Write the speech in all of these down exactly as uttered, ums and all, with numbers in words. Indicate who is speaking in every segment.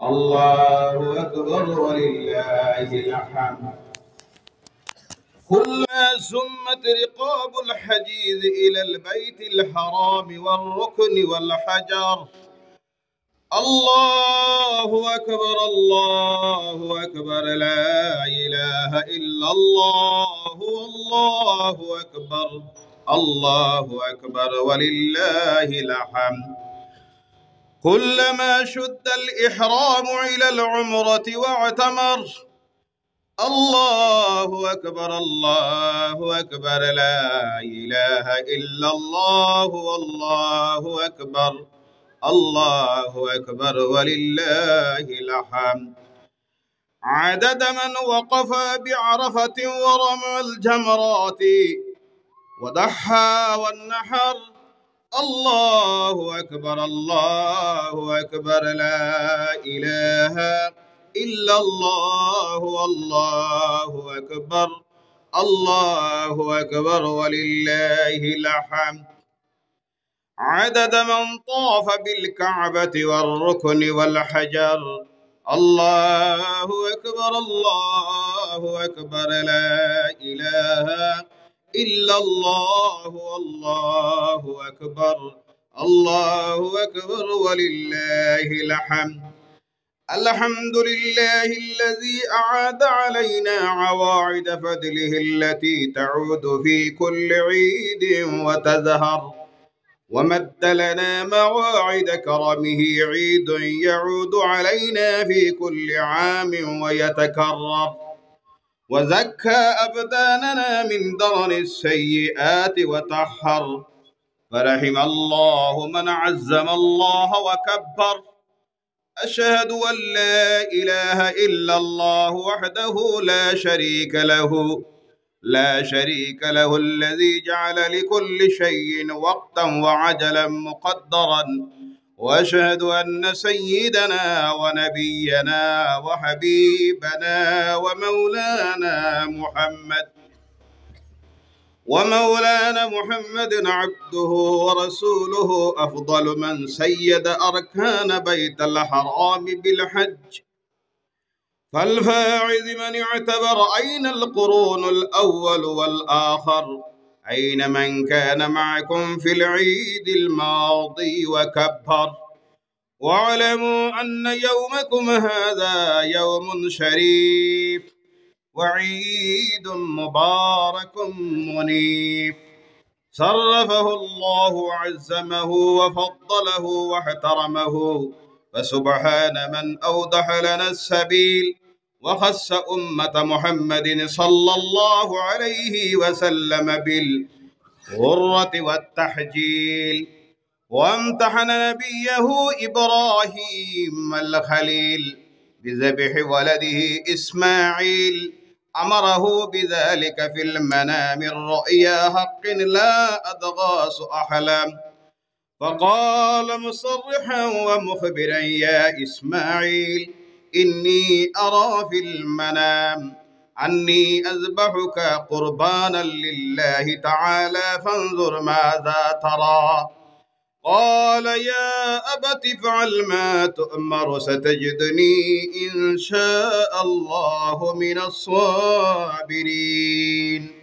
Speaker 1: الله أكبر ولله الحمد. كلما سمت رقاب الحجيز إلى البيت الحرام والركن والحجر. الله أكبر الله أكبر لا إله إلا الله الله أكبر الله أكبر ولله الحمد. كلما شد الإحرام إلى العمرة واعتمر. الله أكبر الله أكبر لا إله إلا الله والله أكبر الله أكبر ولله الحمد. عدد من وقف بعرفة ورمى الجمرات ودحى والنحر. الله أكبر الله أكبر لا إله إلا الله والله أكبر الله أكبر ولله الحمد. عدد من طاف بالكعبة والركن والحجر. الله أكبر الله أكبر لا إله إلا الله والله أكبر الله أكبر ولله الحمد. الحمد لله الذي أعاد علينا عواعد فضله التي تعود في كل عيد وتزهر، ومد لنا مواعد كرمه عيد يعود علينا في كل عام ويتكرر، وزكى أبداننا من درن السيئات وطهر. فرحم الله من عزم الله وكبر. أشهد أن لا إله إلا الله وحده لا شريك له لا شريك له الذي جعل لكل شيء وقتا وعجلا مقدرا. وأشهد أن سيدنا ونبينا وحبيبنا ومولانا محمد ومولانا محمد عبده ورسوله أفضل من سيد أركان بيت الحرام بالحج. فالفاعز من اعتبر أين القرون الأول والآخر، أين من كان معكم في العيد الماضي وكبر. واعلموا أن يومكم هذا يوم شريف وعيد مبارك منيف، صرفه الله وعزمه وفضله واحترمه. فسبحان من أوضح لنا السبيل وخص أمة محمد صلى الله عليه وسلم بالغرة والتحجيل، وامتحن نبيه إبراهيم الخليل بذبح ولده إسماعيل. أمره بذلك في المنام الرؤيا حق لا أضغاث أحلام، فقال مصرحا ومخبرا يا إسماعيل إني أرى في المنام أني أذبحك قربانا لله تعالى فانظر ماذا ترى. قال يا أبت افعل ما تؤمر ستجدني إن شاء الله من الصابرين.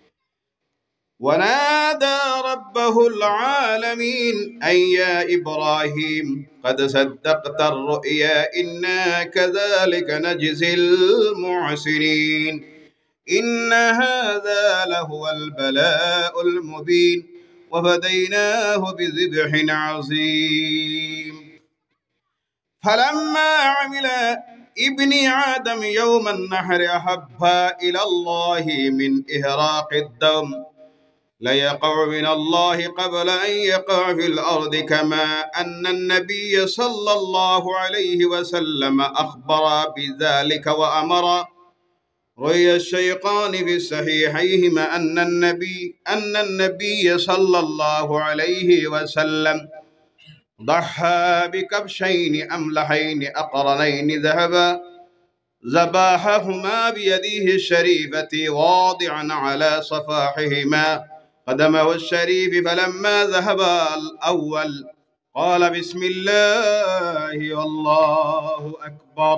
Speaker 1: ونادى ربه العالمين أن يا إبراهيم قد صدقت الرؤيا إنا كذلك نجزي المحسنين، إن هذا لهو البلاء المبين وفديناه بذبح عظيم. فلما عمل ابن آدم يوم النحر أحب إلى الله من إهراق الدم ليقع من الله قبل أن يقع في الأرض، كما أن النبي صلى الله عليه وسلم أخبر بذلك وأمر. روي الشيخان في صحيحيهما أن النبي أن النبي صلى الله عليه وسلم ضحى بكبشين أملحين أقرنين ذهبا ذبحهما بيده الشريفة واضعا على صفاحهما قدمه الشريف. فلما ذهب الأول قال بسم الله والله أكبر.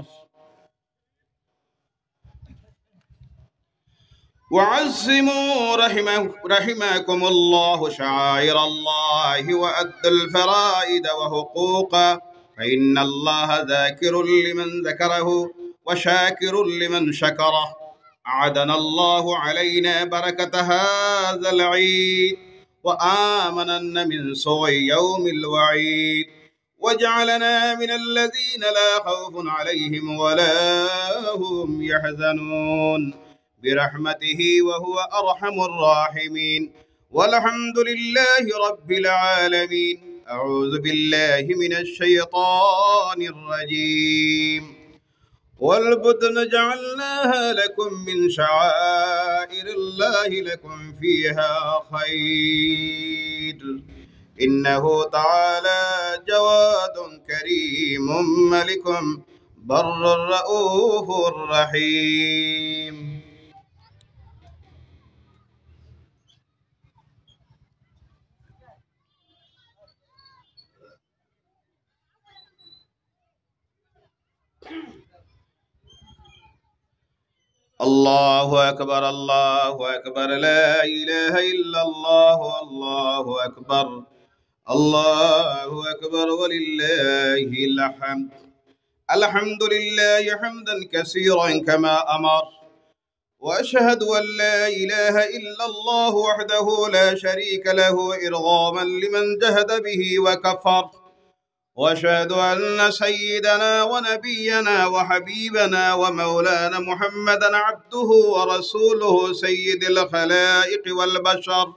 Speaker 1: وعزموا رحمه رحمكم الله شعائر الله وأدوا الفرائض وحقوقا، فإن الله ذاكر لمن ذكره وشاكر لمن شكره. أعدنا الله علينا بركة هذا العيد وآمننا من سوء يوم الوعيد، وجعلنا من الذين لا خوف عليهم ولا هم يحزنون برحمته وهو أرحم الراحمين. والحمد لله رب العالمين. أعوذ بالله من الشيطان الرجيم. والبدن جعلناها لكم من شعائر الله لكم فيها خير، إنه تعالى جواد كريم ملك بر رؤوف رحيم. الله أكبر الله أكبر لا إله إلا الله الله أكبر الله أكبر ولله الحمد. الحمد لله حمدا كثيرا كما أمر، وأشهد أن لا إله إلا الله وحده لا شريك له إرغاما لمن جهد به وكفر، وأشهد أن سيدنا ونبينا وحبيبنا ومولانا محمدا عبده ورسوله سيد الخلائق والبشر.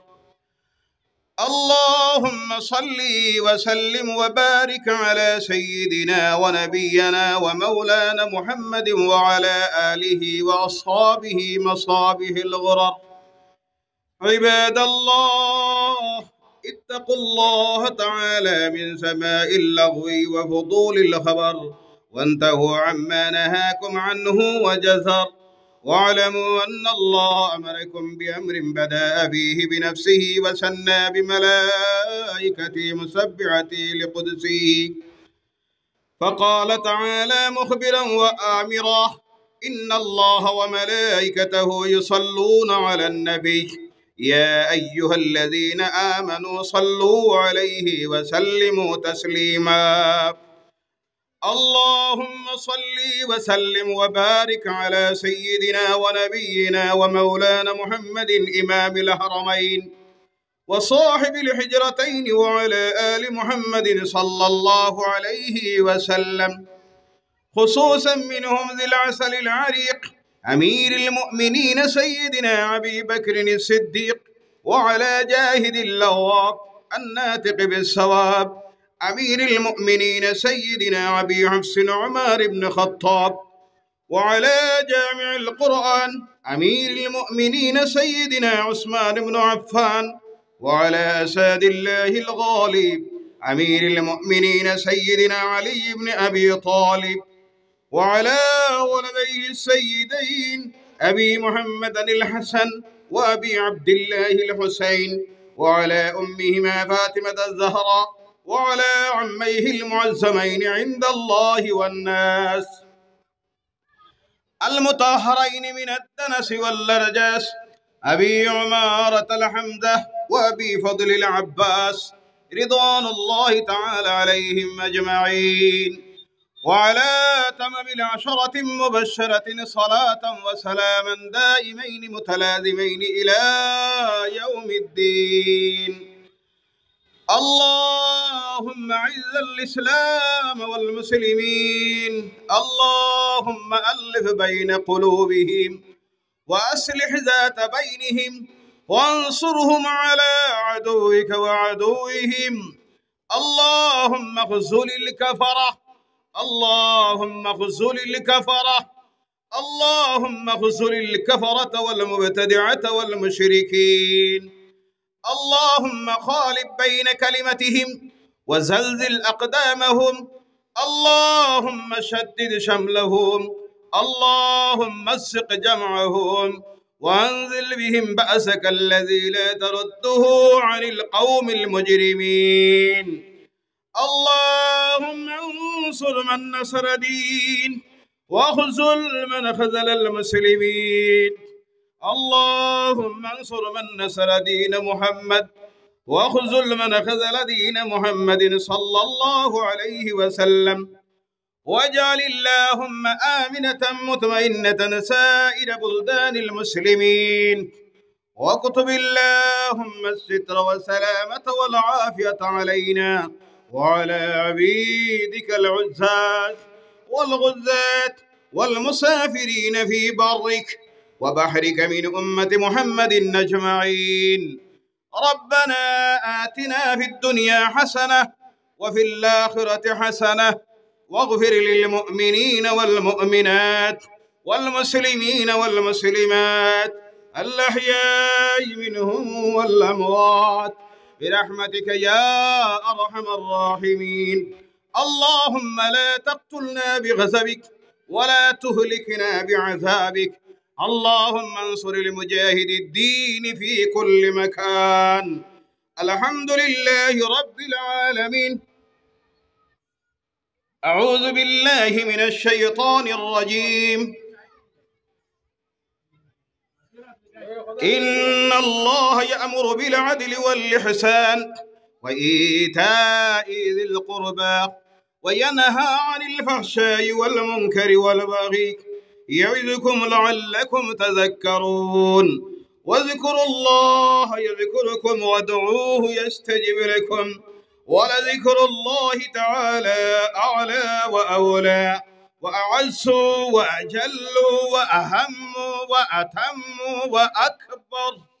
Speaker 1: اللهم صل وسلم وبارك على سيدنا ونبينا ومولانا محمد وعلى آله وأصحابه مصابه الغرر. عباد الله، اتقوا الله تعالى من سماء اللغو وفضول الخبر، وانتهوا عما نهاكم عنه وجزر. واعلموا أن الله أمركم بأمر بدأ فيه بنفسه وسنى بملائكته مسبعته لقدسه، فقال تعالى مخبرا وآمرا: إن الله وملائكته يصلون على النبي يا أيها الذين آمنوا صلوا عليه وسلموا تسليما. اللهم صل وسلم وبارك على سيدنا ونبينا ومولانا محمد إمام الحرمين وصاحب الحجرتين وعلى آل محمد صلى الله عليه وسلم، خصوصا منهم ذي العسل العريق أمير المؤمنين سيدنا أبي بكر الصديق، وعلى جاهد اللواب الناطق بالصواب أمير المؤمنين سيدنا أبي حفص عمر بن الخطاب، وعلى جامع القرآن أمير المؤمنين سيدنا عثمان بن عفان، وعلى أساد الله الغالب أمير المؤمنين سيدنا علي بن أبي طالب، وعلى ولديه السيدين أبي محمد الحسن وأبي عبد الله الحسين، وعلى أمهما فاطمة الزهراء، وعلى عميه المعزمين عند الله والناس المطهرين من الدنس واللرجاس أبي عمارة الحمدة وأبي فضل العباس رضوان الله تعالى عليهم أجمعين، وعلى تمام العشرة المبشرة صلاة وسلاما دائمين متلازمين إلى يوم الدين. اللهم أعز الإسلام والمسلمين، اللهم ألف بين قلوبهم وأصلح ذات بينهم وانصرهم على عدوك وعدوهم. اللهم اخذل الكفرة اللهم اخذل الكفرة اللهم اخذل الكفرة والمبتدعة والمشركين. اللهم خالف بين كلمتهم وزلزل أقدامهم. اللهم شدد شملهم. اللهم مسق جمعهم وأنزل بهم بأسك الذي لا ترده عن القوم المجرمين. اللهم انصر من نصر دين واخذل من خذل المسلمين. اللهم انصر من نصر دين محمد واخذل من خذل دين محمد صلى الله عليه وسلم. واجعل اللهم آمنة مطمئنة سائر بلدان المسلمين، واكتب اللهم الستر والسلامة والعافية علينا وعلى عبيدك العزاة والغزاة والمسافرين في برك وبحرك من أمة محمد أجمعين. ربنا آتنا في الدنيا حسنة وفي الآخرة حسنة واغفر للمؤمنين والمؤمنات والمسلمين والمسلمات الأحياء منهم والأموات برحمتك يا أرحم الراحمين. اللهم لا تقتلنا بغضبك ولا تهلكنا بعذابك. اللهم انصر المجاهد الدين في كل مكان. الحمد لله رب العالمين. أعوذ بالله من الشيطان الرجيم. إن الله يأمر بالعدل والإحسان وإيتاء ذي القربى وينهى عن الفحشاء والمنكر والبغي يعظكم لعلكم تذكرون. واذكروا الله يذكركم وادعوه يستجب لكم ولذكر الله تعالى أعلى وأولى وأعز وأجل وأهم وأتم وأكبر.